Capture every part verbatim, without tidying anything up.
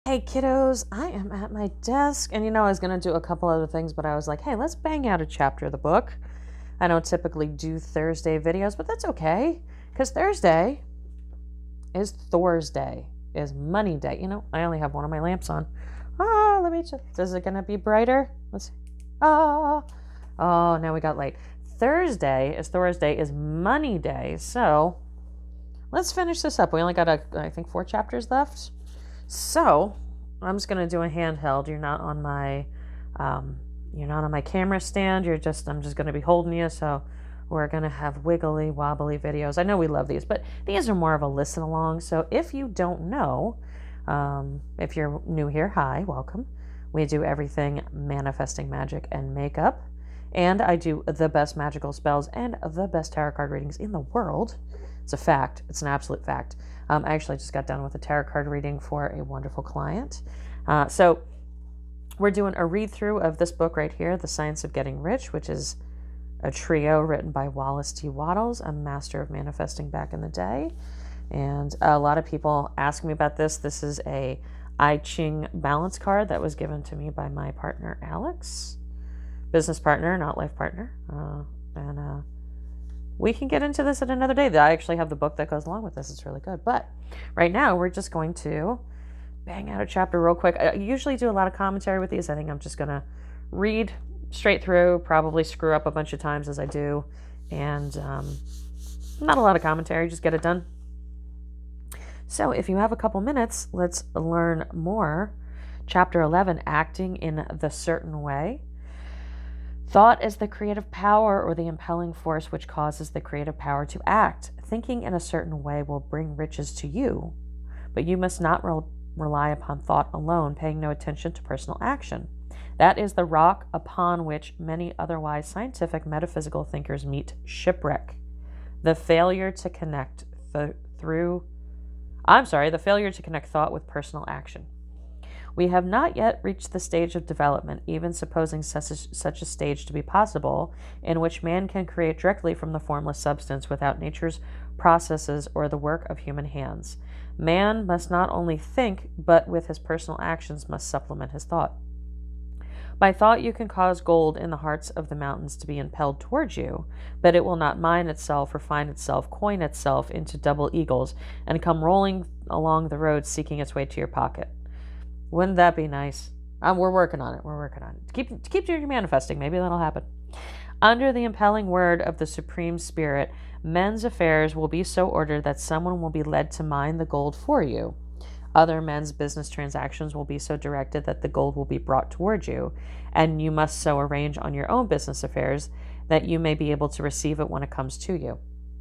Hey kiddos, I am at my desk, and you know I was going to do a couple other things, but I was like, hey, let's bang out a chapter of the book. I don't typically do Thursday videos, but that's okay, because Thursday is Thor's Day, is Money Day. You know, I only have one of my lamps on. Ah, let me check. Is it going to be brighter? Let's see. Ah, oh, now we got light. Thursday is Thor's Day, is Money Day, so let's finish this up. We only got, a, I think, four chapters left. So I'm just going to do a handheld. You're not on my, um, you're not on my camera stand. You're just, I'm just going to be holding you. So we're going to have wiggly wobbly videos. I know we love these, but these are more of a listen along. So if you don't know, um, if you're new here, hi, welcome. We do everything manifesting, magic, and makeup. And I do the best magical spells and the best tarot card readings in the world. It's a fact. It's an absolute fact. Um, I actually just got done with a tarot card reading for a wonderful client. Uh, so we're doing a read-through of this book right here, The Science of Getting Rich, which is a trio written by Wallace T. Wattles, a master of manifesting back in the day. And a lot of people ask me about this. This is a I Ching balance card that was given to me by my partner, Alex. Business partner, not life partner. Uh, and uh, we can get into this at another day. I actually have the book that goes along with this. It's really good. But right now, we're just going to bang out a chapter real quick. I usually do a lot of commentary with these. I think I'm just going to read straight through, probably screw up a bunch of times as I do. And um, not a lot of commentary. Just get it done. So if you have a couple minutes, let's learn more. Chapter eleven, Acting in the Certain Way. Thought is the creative power or the impelling force which causes the creative power to act. Thinking in a certain way will bring riches to you, but you must not re- rely upon thought alone, paying no attention to personal action. That is the rock upon which many otherwise scientific metaphysical thinkers meet shipwreck. The failure to connect th- through, I'm sorry, the failure to connect thought with personal action. We have not yet reached the stage of development, even supposing such a, such a stage to be possible, in which man can create directly from the formless substance without nature's processes or the work of human hands. Man must not only think, but with his personal actions must supplement his thought. By thought you can cause gold in the hearts of the mountains to be impelled towards you, but it will not mine itself or find itself, coin itself into double eagles, and come rolling along the road seeking its way to your pocket. Wouldn't that be nice? Um, we're working on it. We're working on it. Keep keep doing your manifesting. Maybe that'll happen. Under the impelling word of the Supreme Spirit, men's affairs will be so ordered that someone will be led to mine the gold for you. Other men's business transactions will be so directed that the gold will be brought towards you, and you must so arrange on your own business affairs that you may be able to receive it when it comes to you.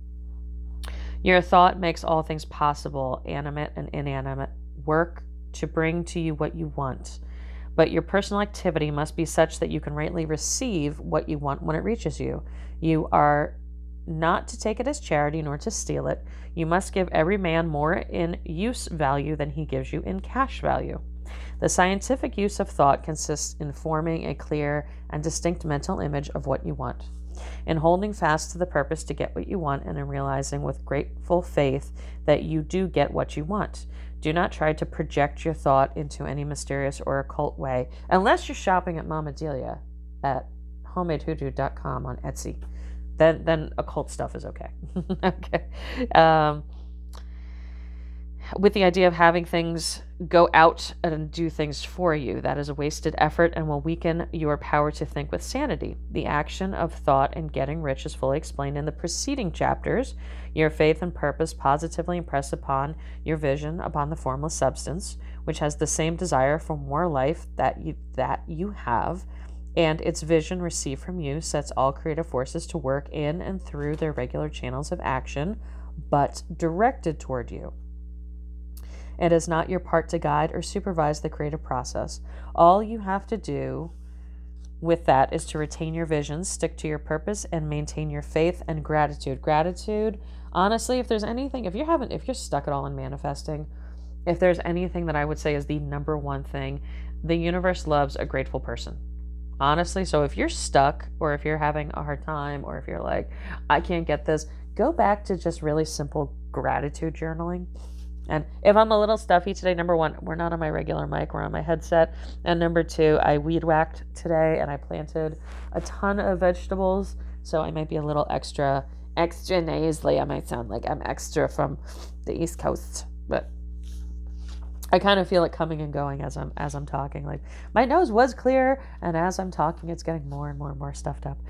Your thought makes all things possible, animate and inanimate, work to bring to you what you want. But your personal activity must be such that you can rightly receive what you want when it reaches you. You are not to take it as charity nor to steal it. You must give every man more in use value than he gives you in cash value. The scientific use of thought consists in forming a clear and distinct mental image of what you want, in holding fast to the purpose to get what you want, and in realizing with grateful faith that you do get what you want. Do not try to project your thought into any mysterious or occult way, unless you're shopping at Mama Delia at homemade hoodoo dot com on Etsy. Then, then occult stuff is okay. okay. Um, with the idea of having things go out and do things for you, that is a wasted effort and will weaken your power to think with sanity. The action of thought in getting rich is fully explained in the preceding chapters. Your faith and purpose positively impress upon your vision upon the formless substance, which has the same desire for more life that you that you have, and its vision received from you sets all creative forces to work in and through their regular channels of action, but directed toward you. It is not your part to guide or supervise the creative process. All you have to do with that is to retain your vision, stick to your purpose, and maintain your faith and gratitude. Gratitude, honestly, if there's anything, if you haven't, if you're stuck at all in manifesting, if there's anything that I would say is the number one thing, the universe loves a grateful person. Honestly, so if you're stuck, or if you're having a hard time, or if you're like, I can't get this, go back to just really simple gratitude journaling. And if I'm a little stuffy today, number one, we're not on my regular mic, we're on my headset. And number two, I weed whacked today and I planted a ton of vegetables. So I might be a little extra, extra nasally. I might sound like I'm extra from the East Coast, but I kind of feel it coming and going as I'm, as I'm talking. Like my nose was clear, and as I'm talking, it's getting more and more and more stuffed up.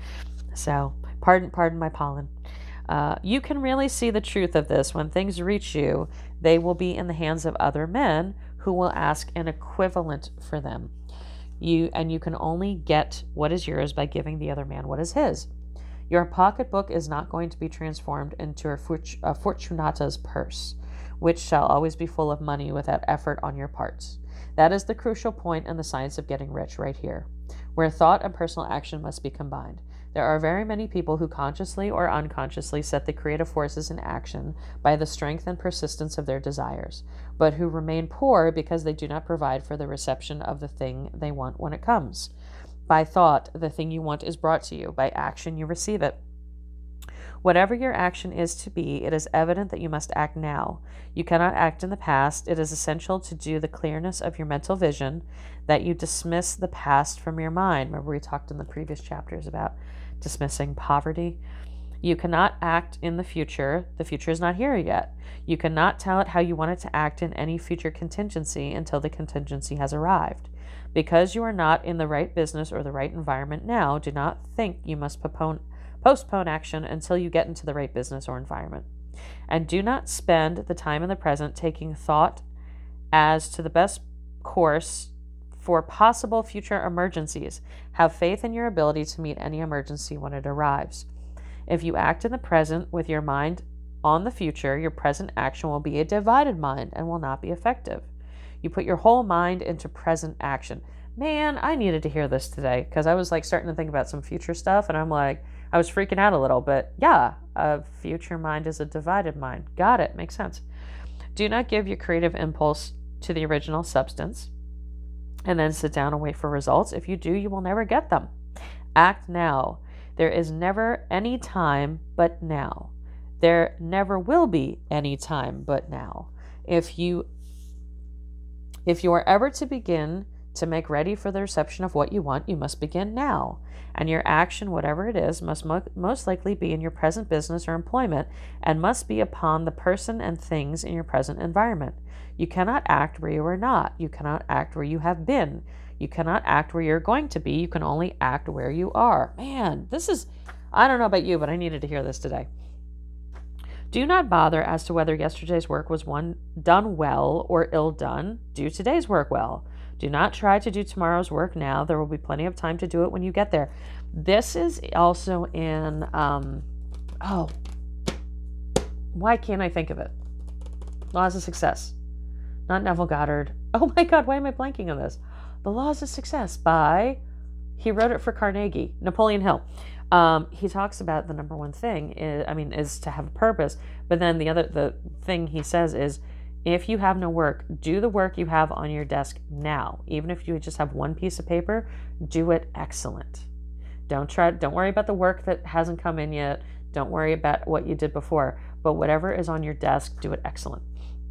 So pardon, pardon my pollen. Uh, you can really see the truth of this. When things reach you, they will be in the hands of other men who will ask an equivalent for them. You and you can only get what is yours by giving the other man what is his. Your pocketbook is not going to be transformed into a, fort- a Fortunata's purse, which shall always be full of money without effort on your parts. That is the crucial point in the science of getting rich right here, where thought and personal action must be combined. There are very many people who consciously or unconsciously set the creative forces in action by the strength and persistence of their desires, but who remain poor because they do not provide for the reception of the thing they want when it comes. By thought, the thing you want is brought to you. By action, you receive it. Whatever your action is to be, it is evident that you must act now. You cannot act in the past. It is essential to do the clearness of your mental vision that you dismiss the past from your mind. Remember, we talked in the previous chapters about dismissing poverty. You cannot act in the future. The future is not here yet. You cannot tell it how you want it to act in any future contingency until the contingency has arrived. Because you are not in the right business or the right environment now, do not think you must postpone Postpone action until you get into the right business or environment. And do not spend the time in the present taking thought as to the best course for possible future emergencies. Have faith in your ability to meet any emergency when it arrives. If you act in the present with your mind on the future, your present action will be a divided mind and will not be effective. You put your whole mind into present action. Man, I needed to hear this today because I was like starting to think about some future stuff, and I'm like, I was freaking out a little, but yeah, a future mind is a divided mind. Got it. Makes sense. Do not give your creative impulse to the original substance and then sit down and wait for results. If you do, you will never get them. Act now. There is never any time but now. There never will be any time but now. If you, if you are ever to begin to make ready for the reception of what you want, you must begin now. And your action, whatever it is, must mo- most likely be in your present business or employment and must be upon the person and things in your present environment. You cannot act where you are not. You cannot act where you have been. You cannot act where you're going to be. You can only act where you are. Man, this is, I don't know about you, but I needed to hear this today. Do not bother as to whether yesterday's work was one done well or ill done. Do today's work well. Do not try to do tomorrow's work now. There will be plenty of time to do it when you get there. This is also in, um, oh, why can't I think of it? Laws of Success. Not Neville Goddard. Oh my God, why am I blanking on this? The Laws of Success by, he wrote it for Carnegie, Napoleon Hill. Um, he talks about the number one thing, is, I mean, is to have a purpose. But then the other, the thing he says is, if you have no work, do the work you have on your desk now. Even if you just have one piece of paper, do it excellent. Don't try, don't worry about the work that hasn't come in yet. Don't worry about what you did before. But whatever is on your desk, do it excellent.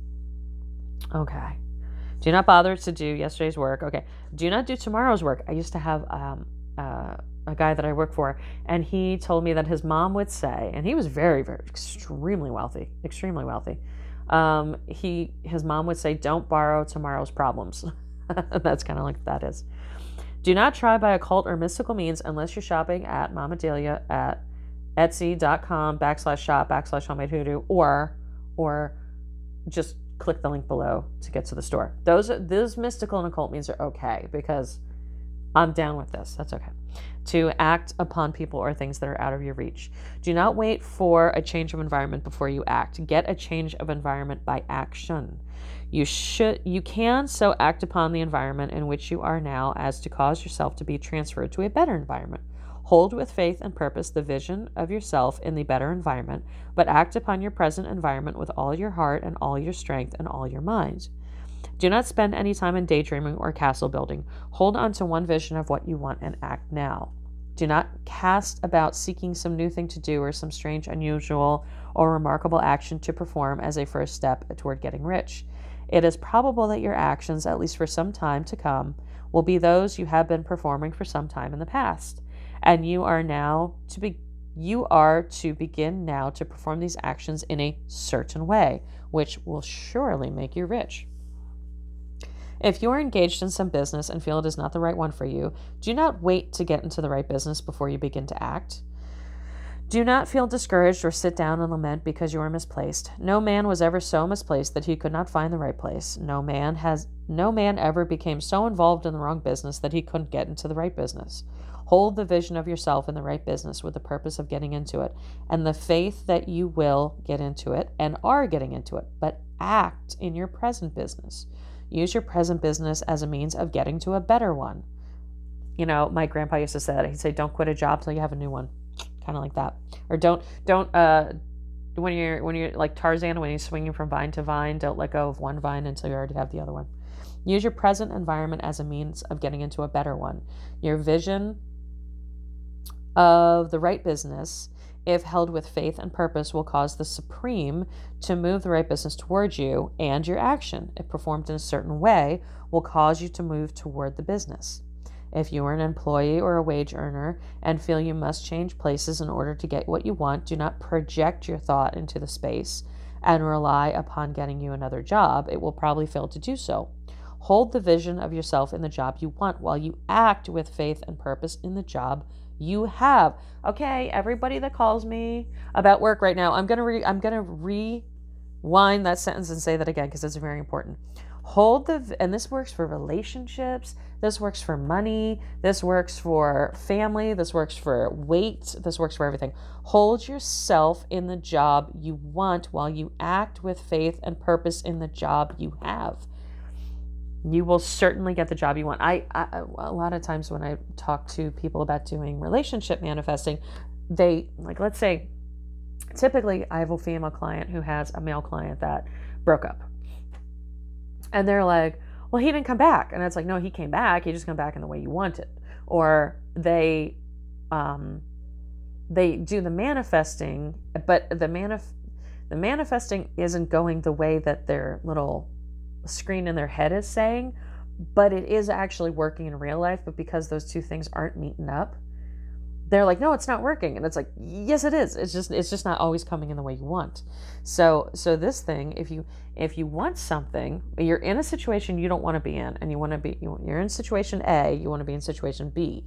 Okay. Do not bother to do yesterday's work. Okay. Do not do tomorrow's work. I used to have um, uh, a guy that I work for, and he told me that his mom would say, and he was very, very, extremely wealthy, extremely wealthy. Um, he, his mom would say, don't borrow tomorrow's problems. That's kind of like that is. Do not try by occult or mystical means unless you're shopping at Mama Delia at etsy.com backslash shop backslash homemade hoodoo, or, or just click the link below to get to the store. Those, those mystical and occult means are okay because I'm down with this. That's okay. To act upon people or things that are out of your reach. Do not wait for a change of environment before you act. Get a change of environment by action. You should, you can so act upon the environment in which you are now as to cause yourself to be transferred to a better environment. Hold with faith and purpose the vision of yourself in the better environment, but act upon your present environment with all your heart and all your strength and all your mind. Do not spend any time in daydreaming or castle building. Hold on to one vision of what you want and act now. Do not cast about seeking some new thing to do or some strange, unusual, or remarkable action to perform as a first step toward getting rich. It is probable that your actions, at least for some time to come, will be those you have been performing for some time in the past, and you are now to be you are to begin now to perform these actions in a certain way, which will surely make you rich. If you are engaged in some business and feel it is not the right one for you, do not wait to get into the right business before you begin to act. Do not feel discouraged or sit down and lament because you are misplaced. No man was ever so misplaced that he could not find the right place. No man has no man ever became so involved in the wrong business that he couldn't get into the right business. Hold the vision of yourself in the right business with the purpose of getting into it, and the faith that you will get into it and are getting into it, but act in your present business. Use your present business as a means of getting to a better one. You know, my grandpa used to say that. He'd say, don't quit a job till you have a new one. Kind of like that. Or don't, don't, uh, when you're, when you're like Tarzan, when you're swinging from vine to vine, don't let go of one vine until you already have the other one. Use your present environment as a means of getting into a better one. Your vision of the right business, if held with faith and purpose, will cause the supreme to move the right business towards you, and your action, if performed in a certain way, will cause you to move toward the business. If you are an employee or a wage earner and feel you must change places in order to get what you want, do not project your thought into the space and rely upon getting you another job. It will probably fail to do so. Hold the vision of yourself in the job you want while you act with faith and purpose in the job you have. Okay, everybody that calls me about work right now, I'm gonna re- I'm gonna rewind that sentence and say that again because it's very important. Hold the, and this works for relationships, this works for money, this works for family, this works for weight, this works for everything. Hold yourself in the job you want while you act with faith and purpose in the job you have. You will certainly get the job you want. I, I a lot of times when I talk to people about doing relationship manifesting, they, like, let's say, typically I have a female client who has a male client that broke up. And they're like, well, he didn't come back. And it's like, no, he came back. He just came back in the way you wanted. Or they, um, they do the manifesting, but the manif- the manifesting isn't going the way that their little screen in their head is saying, but it is actually working in real life. But because those two things aren't meeting up, they're like, no, it's not working. And it's like, yes, it is. It's just, it's just not always coming in the way you want. So, so this thing, if you, if you want something, you're in a situation you don't want to be in, and you want to be, you're in situation A, you want to be in situation B.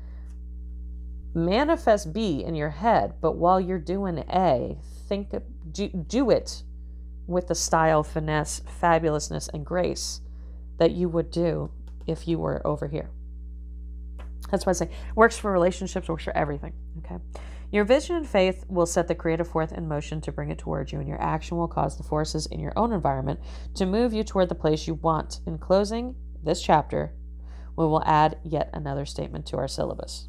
Manifest B in your head, but while you're doing A, think, do, do it with the style, finesse, fabulousness, and grace that you would do if you were over here. That's why I say works for relationships, works for everything. Okay. Your vision and faith will set the creative force in motion to bring it towards you, and your action will cause the forces in your own environment to move you toward the place you want. In closing this chapter, we will add yet another statement to our syllabus.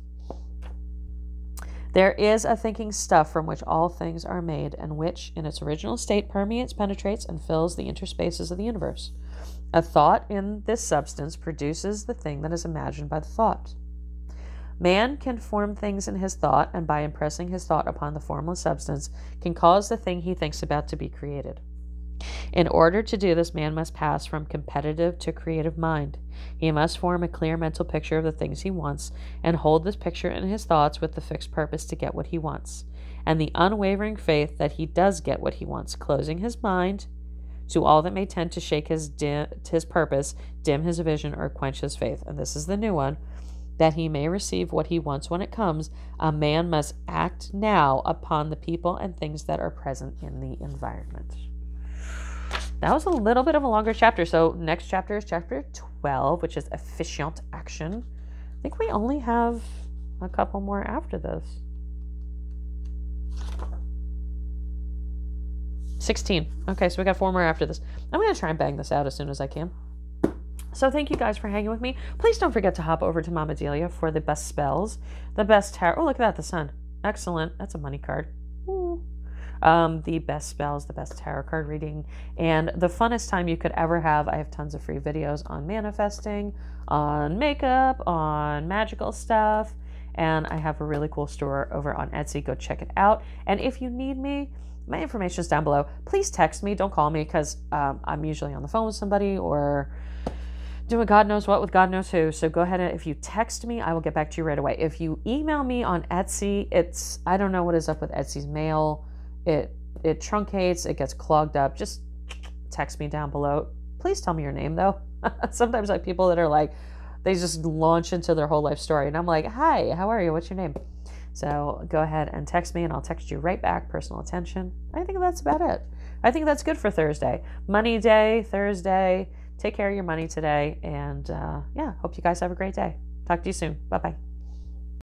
There is a thinking stuff from which all things are made, and which, in its original state, permeates, penetrates, and fills the interspaces of the universe. A thought in this substance produces the thing that is imagined by the thought. Man can form things in his thought, and by impressing his thought upon the formless substance, can cause the thing he thinks about to be created. In order to do this, man must pass from competitive to creative mind. He must form a clear mental picture of the things he wants, and hold this picture in his thoughts with the fixed purpose to get what he wants, and the unwavering faith that he does get what he wants, closing his mind to all that may tend to shake his, dim, his purpose, dim his vision, or quench his faith. And this is the new one. That he may receive what he wants when it comes, a man must act now upon the people and things that are present in the environment. That was a little bit of a longer chapter. So next chapter is chapter twelve, which is efficient action. I think we only have a couple more after this. sixteen. Okay, so we got four more after this. I'm going to try and bang this out as soon as I can. So thank you guys for hanging with me. Please don't forget to hop over to Mama Delia for the best spells, the best tarot. Oh, look at that, the sun. Excellent. That's a money card. Ooh. Um, the best spells, the best tarot card reading, and the funnest time you could ever have. I have tons of free videos on manifesting, on makeup, on magical stuff, And I have a really cool store over on Etsy. Go check it out. And if you need me, my information is down below. Please text me. Don't call me because um, I'm usually on the phone with somebody or doing God knows what with God knows who. So go ahead and if you text me, I will get back to you right away. If you email me on Etsy, it's, I don't know what is up with Etsy's mail. It, it truncates, it gets clogged up. Just text me down below. Please tell me your name though. Sometimes I have people that are like, they just launch into their whole life story. And I'm like, hi, how are you? What's your name? So go ahead and text me and I'll text you right back. Personal attention. I think that's about it. I think that's good for Thursday. Money day, Thursday. Take care of your money today. And uh, yeah, hope you guys have a great day. Talk to you soon. Bye-bye.